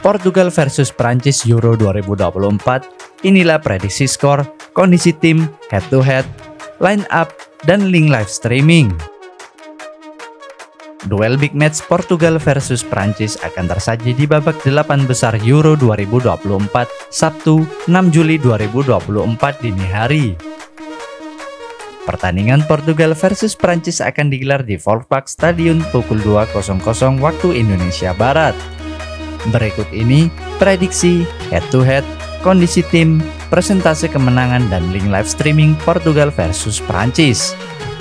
Portugal versus Prancis Euro 2024. Inilah prediksi skor, kondisi tim, head to head, line up, dan link live streaming. Duel big match Portugal versus Prancis akan tersaji di babak 8 besar Euro 2024 Sabtu 6 Juli 2024 dini hari. Pertandingan Portugal versus Prancis akan digelar di Volkspark Stadion pukul 2.00 waktu Indonesia Barat. Berikut ini prediksi, head-to-head, kondisi tim, persentase kemenangan, dan link live streaming Portugal versus Prancis.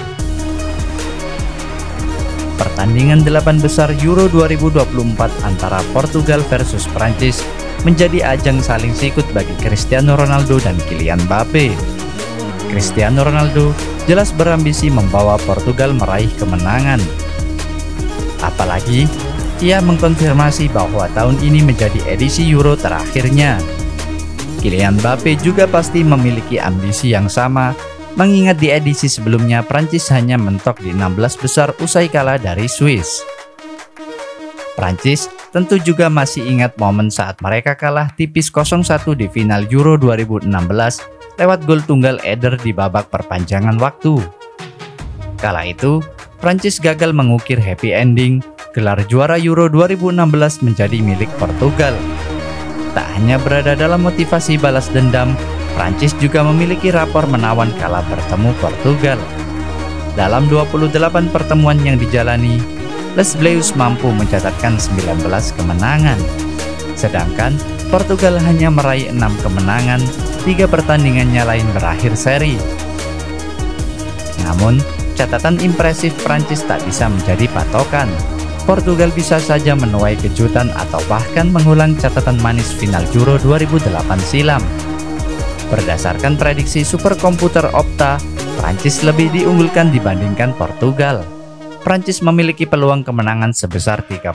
Pertandingan 8 besar Euro 2024 antara Portugal versus Prancis menjadi ajang saling sikut bagi Cristiano Ronaldo dan Kylian Mbappe. Cristiano Ronaldo jelas berambisi membawa Portugal meraih kemenangan. Apalagi ia mengkonfirmasi bahwa tahun ini menjadi edisi Euro terakhirnya. Kylian Mbappe juga pasti memiliki ambisi yang sama, mengingat di edisi sebelumnya Prancis hanya mentok di 16 besar usai kalah dari Swiss. Prancis tentu juga masih ingat momen saat mereka kalah tipis 0-1 di final Euro 2016 lewat gol tunggal Eder di babak perpanjangan waktu. Kala itu, Prancis gagal mengukir happy ending. Gelar juara Euro 2016 menjadi milik Portugal. Tak hanya berada dalam motivasi balas dendam, Prancis juga memiliki rapor menawan kala bertemu Portugal. Dalam 28 pertemuan yang dijalani, Les Bleus mampu mencatatkan 19 kemenangan. Sedangkan Portugal hanya meraih 6 kemenangan, 3 pertandingannya lain berakhir seri. Namun, catatan impresif Prancis tak bisa menjadi patokan. Portugal bisa saja menuai kejutan atau bahkan mengulang catatan manis final Euro 2008 silam. Berdasarkan prediksi superkomputer Opta, Prancis lebih diunggulkan dibandingkan Portugal. Prancis memiliki peluang kemenangan sebesar 39%.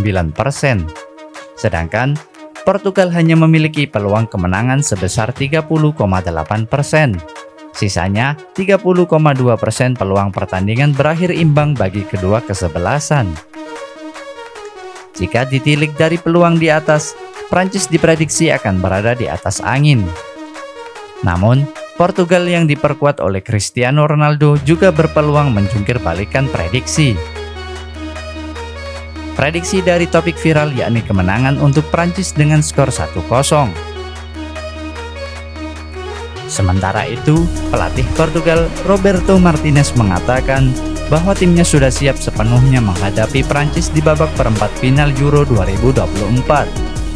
Sedangkan Portugal hanya memiliki peluang kemenangan sebesar 30,8%. Sisanya 30,2% peluang pertandingan berakhir imbang bagi kedua kesebelasan. Jika ditilik dari peluang di atas, Prancis diprediksi akan berada di atas angin. Namun, Portugal yang diperkuat oleh Cristiano Ronaldo juga berpeluang menjungkir balikan prediksi. Prediksi dari topik viral yakni kemenangan untuk Prancis dengan skor 1-0. Sementara itu, pelatih Portugal Roberto Martinez mengatakan bahwa timnya sudah siap sepenuhnya menghadapi Prancis di babak perempat final Euro 2024.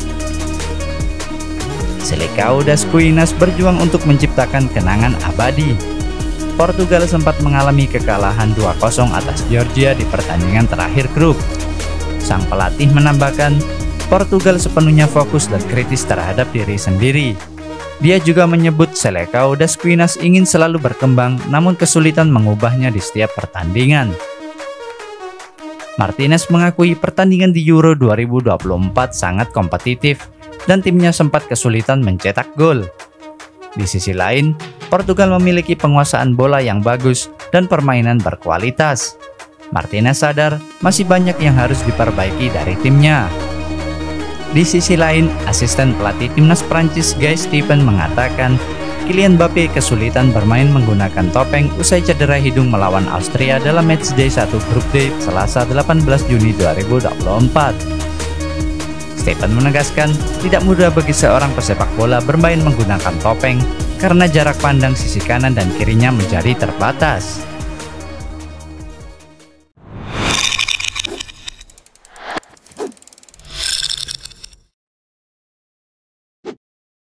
Selecao das Quinas berjuang untuk menciptakan kenangan abadi. Portugal sempat mengalami kekalahan 2-0 atas Georgia di pertandingan terakhir grup. Sang pelatih menambahkan, Portugal sepenuhnya fokus dan kritis terhadap diri sendiri. Dia juga menyebut Selecao das Quinas ingin selalu berkembang, namun kesulitan mengubahnya di setiap pertandingan. Martinez mengakui pertandingan di Euro 2024 sangat kompetitif dan timnya sempat kesulitan mencetak gol. Di sisi lain, Portugal memiliki penguasaan bola yang bagus dan permainan berkualitas. Martinez sadar masih banyak yang harus diperbaiki dari timnya. Di sisi lain, asisten pelatih timnas Prancis Guy Steven mengatakan Kylian Mbappe kesulitan bermain menggunakan topeng usai cedera hidung melawan Austria dalam matchday 1 grup D Selasa 18 Juni 2024. Steven menegaskan tidak mudah bagi seorang pesepak bola bermain menggunakan topeng karena jarak pandang sisi kanan dan kirinya menjadi terbatas.